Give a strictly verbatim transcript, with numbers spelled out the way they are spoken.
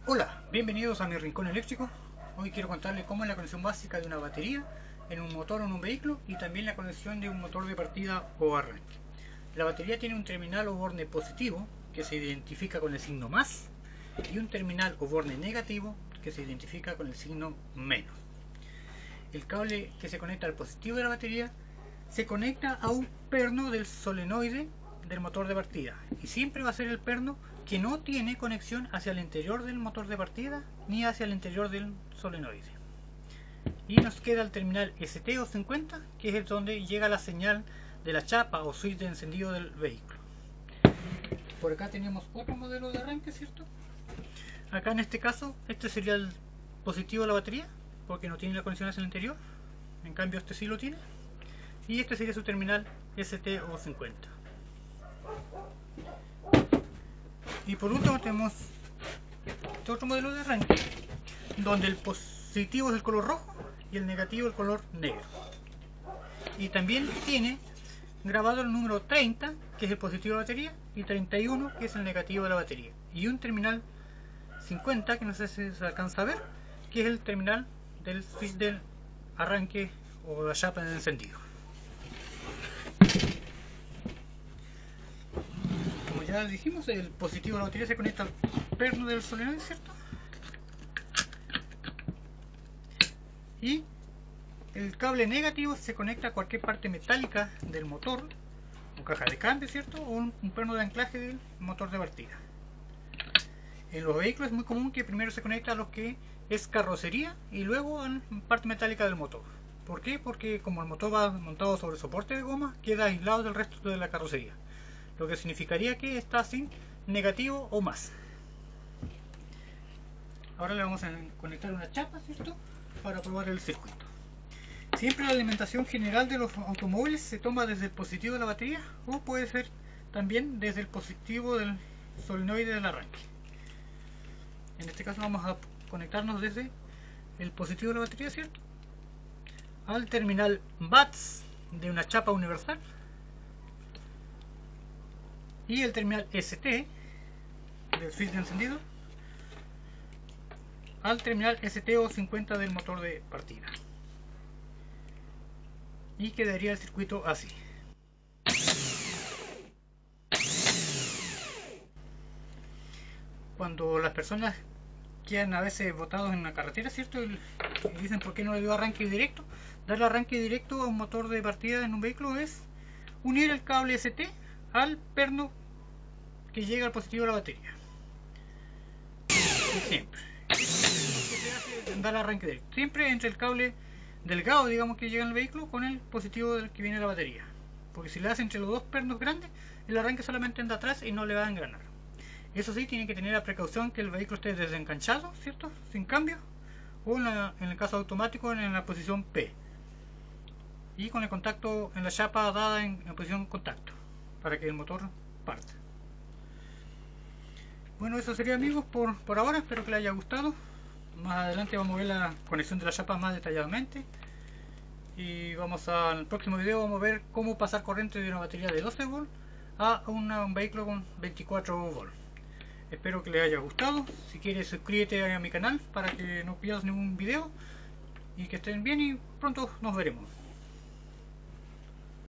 Hola, bienvenidos a mi rincón eléctrico. Hoy quiero contarles cómo es la conexión básica de una batería en un motor o en un vehículo y también la conexión de un motor de partida o arranque. La batería tiene un terminal o borne positivo que se identifica con el signo más y un terminal o borne negativo que se identifica con el signo menos. El cable que se conecta al positivo de la batería se conecta a un perno del solenoide del motor de partida y siempre va a ser el perno que no tiene conexión hacia el interior del motor de partida ni hacia el interior del solenoide. Y nos queda el terminal S T O cincuenta, que es donde llega la señal de la chapa o switch de encendido del vehículo. Por acá tenemos otro modelo de arranque, ¿cierto? Acá en este caso, este sería el positivo de la batería, porque no tiene la conexión hacia el interior. En cambio este sí lo tiene. Y este sería su terminal S T O cincuenta. Y por último tenemos este otro modelo de arranque, donde el positivo es el color rojo y el negativo el color negro. Y también tiene grabado el número treinta, que es el positivo de la batería, y treinta y uno, que es el negativo de la batería. Y un terminal cincuenta, que no sé si se alcanza a ver, que es el terminal del switch del arranque o la chapa de encendido. Ya dijimos, el positivo de la batería se conecta al perno del solenoide, ¿cierto? Y el cable negativo se conecta a cualquier parte metálica del motor, o caja de cambio, ¿cierto? O un, un perno de anclaje del motor de partida. En los vehículos es muy común que primero se conecta a lo que es carrocería y luego a parte metálica del motor. ¿Por qué? Porque como el motor va montado sobre soporte de goma, queda aislado del resto de la carrocería, lo que significaría que está sin negativo o más. Ahora le vamos a conectar una chapa, ¿cierto?, para probar el circuito. Siempre la alimentación general de los automóviles se toma desde el positivo de la batería o puede ser también desde el positivo del solenoide del arranque. En este caso vamos a conectarnos desde el positivo de la batería, ¿cierto?, al terminal B A T S de una chapa universal y el terminal S T del switch de encendido al terminal S T O cincuenta del motor de partida, y quedaría el circuito así. Cuando las personas quedan a veces botados en la carretera, ¿cierto?, y dicen por qué no le dio arranque directo, darle arranque directo a un motor de partida en un vehículo es unir el cable S T al perno que llega al positivo de la batería. Y siempre dar arranque directo, siempre entre el cable delgado, digamos, que llega en el vehículo con el positivo del que viene la batería, porque si le hace entre los dos pernos grandes, el arranque solamente anda atrás y no le va a engranar. Eso sí, tiene que tener la precaución que el vehículo esté desenganchado, ¿cierto?, sin cambio, o en, la, en el caso automático en la posición P, y con el contacto en la chapa dada en, en posición contacto, para que el motor parta. Bueno, eso sería, amigos, por, por ahora. Espero que les haya gustado. Más adelante vamos a ver la conexión de la chapa más detalladamente. Y vamos a, en el próximo video vamos a ver cómo pasar corriente de una batería de doce volts a una, un vehículo con veinticuatro volts. Espero que les haya gustado. Si quieres, suscríbete a mi canal para que no pierdas ningún video. Y que estén bien y pronto nos veremos.